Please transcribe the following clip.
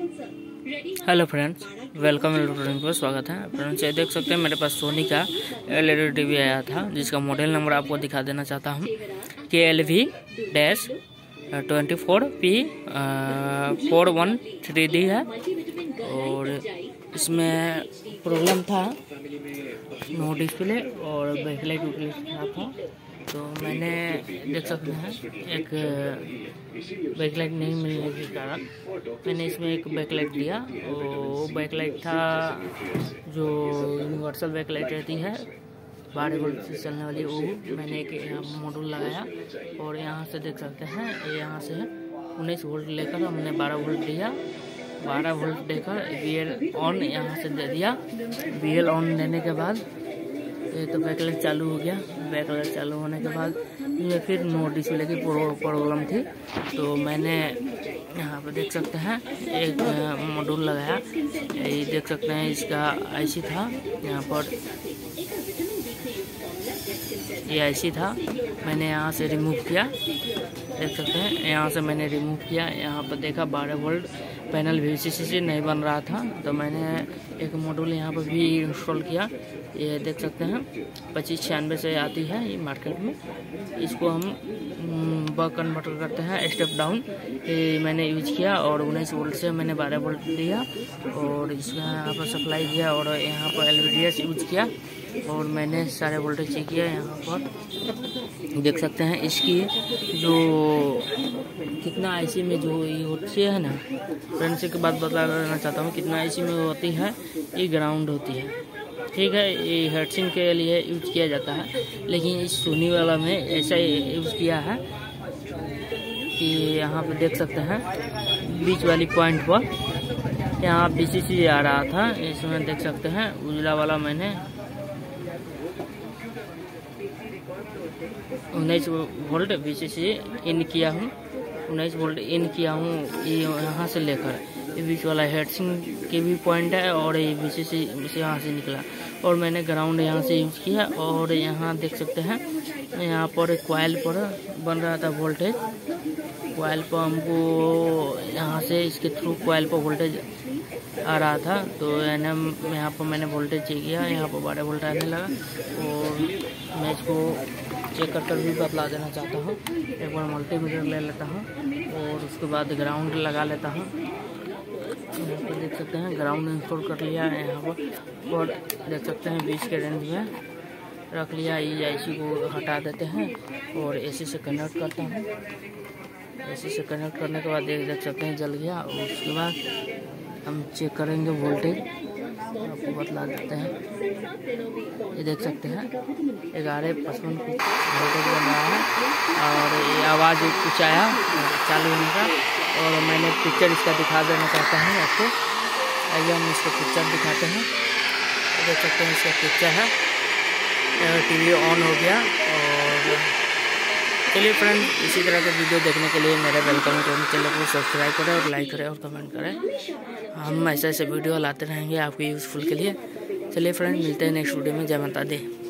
Hello friends, welcome electronic पर स्वागत है। फ्रेंड्स, ये देख सकते हैं मेरे पास सोनी का LED टीवी आया था, जिसका मॉडल नंबर आपको दिखा देना चाहता हूँ। KLV-24P4130D है। और इसमें प्रॉब्लम था नो डिस्प्ले और बैकलाइट खराब था। तो मैंने देख सकते हैं एक बैकलाइट नहीं मिलने के कारण मैंने इसमें एक बैकलाइट दिया। वो बैकलाइट था जो यूनिवर्सल बैकलाइट रहती है 12 वोल्ट से चलने वाली, वो मैंने एक यहाँ मॉड्यूल लगाया। और यहाँ से देख सकते हैं, यहाँ से 19 वोल्ट लेकर हमने 12 वोल्ट दिया। 12 वोल्ट देकर VL ऑन यहाँ से दे दिया। VL ऑन देने के बाद ये तो बैकलाइट चालू हो गया। बैकलाइट चालू होने के बाद ये फिर नो डिस्प्ले की प्रॉब्लम थी। तो मैंने यहाँ पर देख सकते हैं एक मॉड्यूल लगाया। ये देख सकते हैं इसका IC था, यहाँ पर ये IC था। मैंने यहाँ से रिमूव किया, देख सकते हैं यहाँ से मैंने रिमूव किया। यहाँ पर देखा 12 वोल्ट पैनल VCC से नहीं बन रहा था, तो मैंने एक मॉड्यूल यहाँ पर भी इंस्टॉल किया। ये देख सकते हैं 2596 से आती है ये मार्केट में। इसको हम बक कन्वर्टर करते हैं, स्टेप डाउन। ये मैंने यूज किया और 19 वोल्ट से मैंने 12 वोल्ट दिया और इसका यहाँ पर सप्लाई किया और यहाँ पर LVDS यूज किया और मैंने सारे वोल्टेज चेक किया। यहाँ पर देख सकते हैं इसकी जो कितना IC में जो ये होती है ना, फ्रेंड्स के बाद बता देना चाहता हूँ कितना IC में होती है। ये ग्राउंड होती है, ठीक है। ये हेडसिंग के लिए यूज किया जाता है, लेकिन इस सोनी वाला में ऐसा यूज किया है कि यहाँ पे देख सकते हैं बीच वाली पॉइंट पर यहाँ VCC आ रहा था। इसमें देख सकते हैं उजला वाला मैंने 19 वोल्ट VCC इन किया हूँ, 19 वोल्ट इन किया हूँ। ये यहाँ से लेकर ये बीच वाला हेडसिंग के भी पॉइंट है और ये VCC से यहाँ से निकला और मैंने ग्राउंड यहाँ से यूज किया। और यहाँ देख सकते हैं यहाँ पर एक कॉइल पर बन रहा था वोल्टेज। कॉइल पर हमको यहाँ से इसके थ्रू कॉइल पर वोल्टेज आ रहा था, तो यहाँ पर मैंने वोल्टेज चेक किया। यहाँ पर 12 वोल्ट आने लगा और मैं इसको चेक कर भी बतला देना चाहता हूँ। एक बार मल्टीमीटर ले लेता हूँ और उसके बाद ग्राउंड लगा लेता हूँ। यहाँ पर देख सकते हैं ग्राउंड इंस्टॉल कर लिया है। यहाँ पर और देख सकते हैं 20 के रेंज में रख लिया। ये IC को हटा देते हैं और AC से कनेक्ट करता हूँ। AC से कनेक्ट करने के बाद देख सकते हैं जल गया। और उसके बाद हम चेक करेंगे वोल्टेज, आपको बतला देते हैं। ये देख सकते हैं 1155 वोल्टेज बन रहा है और ये आवाज़ कुछ आया चालू होने का। और मैंने पिक्चर इसका दिखा देना चाहता हूँ आपको। आइए हम इसको पिक्चर दिखाते हैं। देख सकते हैं इसका पिक्चर है, TV ऑन हो गया। और चलिए फ्रेंड, इसी तरह के वीडियो देखने के लिए मेरे वेलकम चैनल को सब्सक्राइब करें और लाइक करें और कमेंट करें। हम ऐसे वीडियो लाते रहेंगे आपके यूज़फुल के लिए। चलिए फ्रेंड, मिलते हैं नेक्स्ट वीडियो में। जय माता दी।